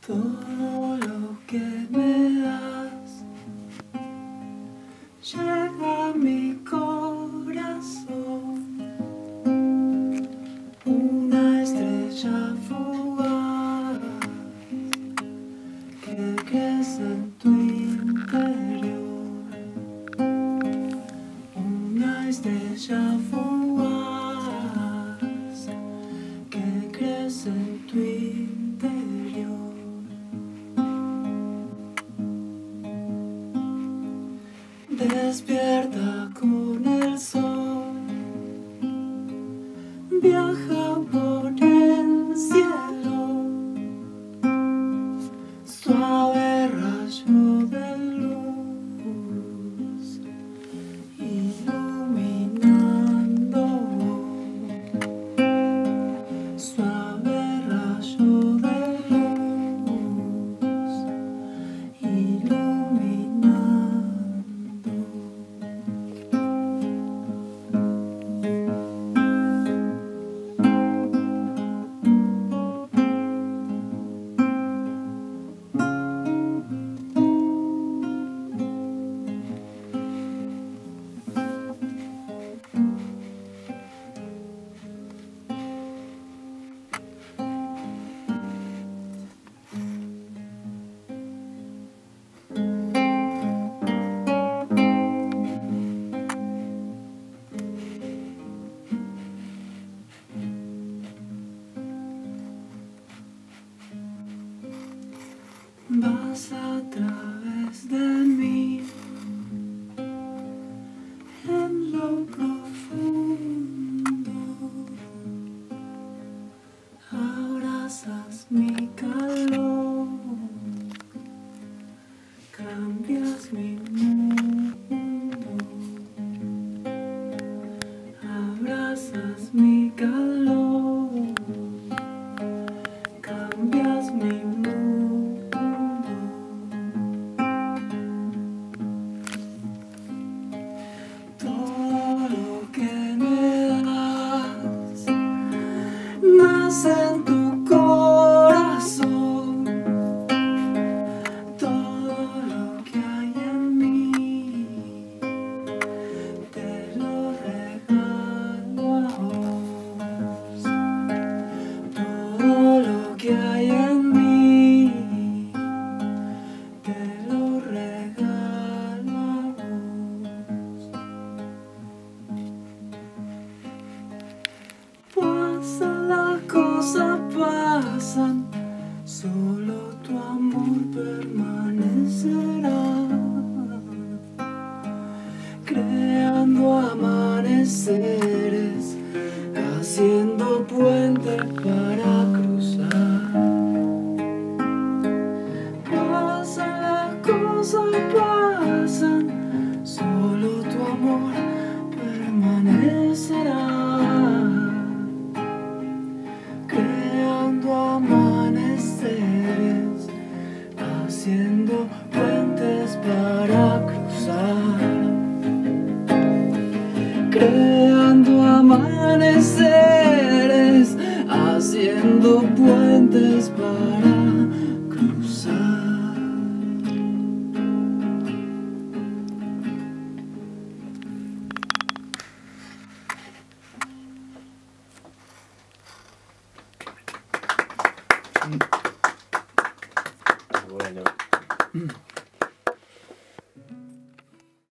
Todo lo que me das llega a mi corazón, una estrella fugaz que crece en tu interior, una estrella fugaz que crece en tu interior. Despierta con el sol, viaja por el cielo, suave rayo de luz, iluminando, suave rayo de luz, iluminando. Vas a través de mí, en lo profundo, abrazas mi calor, cambias mi mundo, abrazas mi calor, cambias mi mundo. Nace en tu corazón, todo lo que hay en mí, te lo regalo a vos. Todo lo que hay en mí, te lo regalo a vos. Las cosas pasan, solo tu amor permanecerá, creando amaneceres, haciendo puentes para cruzar. Pasan las cosas, pasan, solo tu amor permanecerá, amaneceres, haciendo puentes para cruzar, creando amaneceres, haciendo puentes para cruzar. Bueno.